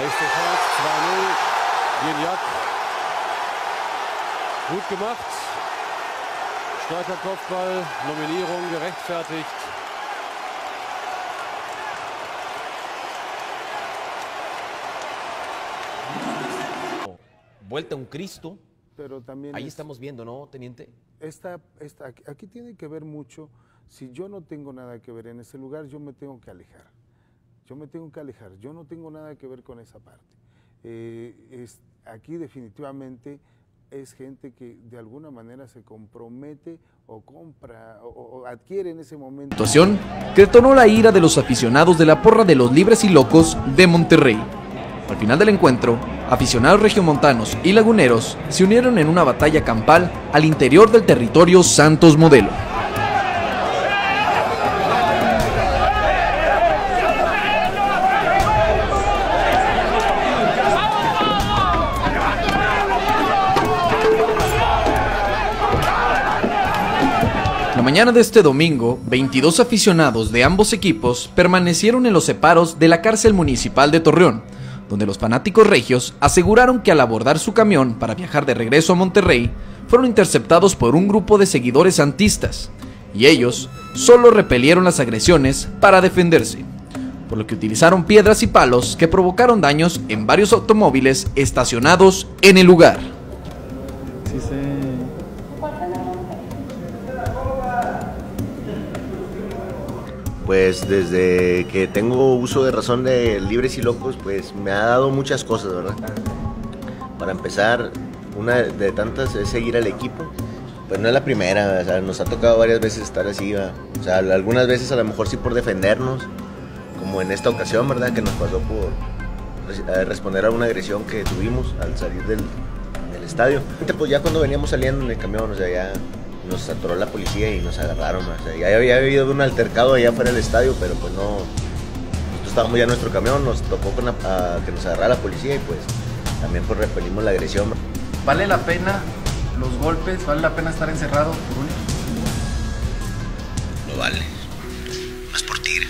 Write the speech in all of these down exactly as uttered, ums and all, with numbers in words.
Nächste Chance, zwei null. Gignac. Gut gemacht. Starker Kopfball, Nominierung gerechtfertigt. Vuelta a un Cristo. Pero también Ahí es, estamos viendo, ¿no, teniente? Esta, esta, aquí, aquí tiene que ver mucho. Si yo no tengo nada que ver en ese lugar, yo me tengo que alejar. Yo me tengo que alejar. Yo no tengo nada que ver con esa parte. Eh, es, aquí definitivamente es gente que de alguna manera se compromete o compra o, o adquiere en ese momento. Situación que detonó la ira de los aficionados de la porra de los Libres y Locos de Monterrey. Al final del encuentro, aficionados regiomontanos y laguneros se unieron en una batalla campal al interior del territorio Santos Modelo. La mañana de este domingo, veintidós aficionados de ambos equipos permanecieron en los separos de la cárcel municipal de Torreón, donde los fanáticos regios aseguraron que al abordar su camión para viajar de regreso a Monterrey, fueron interceptados por un grupo de seguidores santistas, y ellos solo repelieron las agresiones para defenderse, por lo que utilizaron piedras y palos que provocaron daños en varios automóviles estacionados en el lugar. Sí, sí. Pues desde que tengo uso de razón de Libres y Locos, pues me ha dado muchas cosas, ¿verdad? Para empezar, una de tantas es seguir al equipo. Pues no es la primera, o sea, nos ha tocado varias veces estar así, ¿verdad? O sea, algunas veces a lo mejor sí por defendernos, como en esta ocasión, ¿verdad? Que nos pasó por responder a una agresión que tuvimos al salir del, del estadio. Pues ya cuando veníamos saliendo en el camión, o sea, ya nos atoró la policía y nos agarraron, o sea, ya había habido un altercado allá fuera del estadio, pero pues no, nosotros estábamos ya en nuestro camión, nos tocó con la, a, que nos agarrara la policía y pues también pues repelimos la agresión. ¿Vale la pena los golpes? ¿Vale la pena estar encerrado por un...? No vale, más por tigre.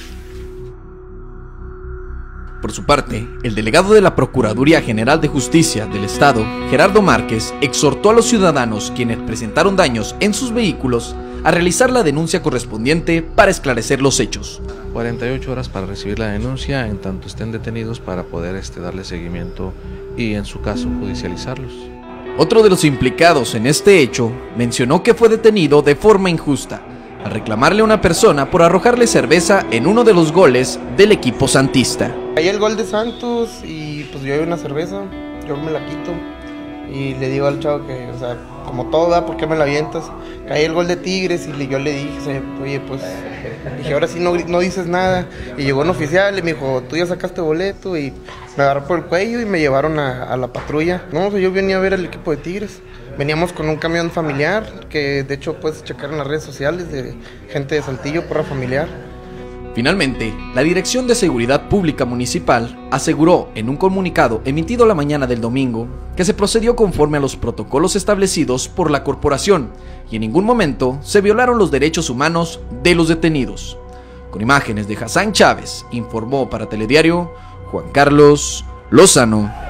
Por su parte, el delegado de la Procuraduría General de Justicia del Estado, Gerardo Márquez, exhortó a los ciudadanos quienes presentaron daños en sus vehículos a realizar la denuncia correspondiente para esclarecer los hechos. cuarenta y ocho horas para recibir la denuncia, en tanto estén detenidos, para poder este, darle seguimiento y, en su caso, judicializarlos. Otro de los implicados en este hecho mencionó que fue detenido de forma injusta al reclamarle a una persona por arrojarle cerveza en uno de los goles del equipo santista. Ahí el gol de Santos y pues yo hay una cerveza, yo me la quito y le digo al chavo que, o sea, como todo da, ¿por qué me la avientas? Caí el gol de Tigres y yo le dije, oye, pues, dije, ahora sí no, no dices nada. Y llegó un oficial y me dijo, tú ya sacaste boleto, y me agarró por el cuello y me llevaron a, a la patrulla. No, o sea, yo venía a ver al equipo de Tigres. Veníamos con un camión familiar, que de hecho puedes checar en las redes sociales de gente de Saltillo, porra familiar. Finalmente, la Dirección de Seguridad Pública Municipal aseguró en un comunicado emitido la mañana del domingo que se procedió conforme a los protocolos establecidos por la corporación y en ningún momento se violaron los derechos humanos de los detenidos. Con imágenes de Hassan Chávez, informó para Telediario Juan Carlos Lozano.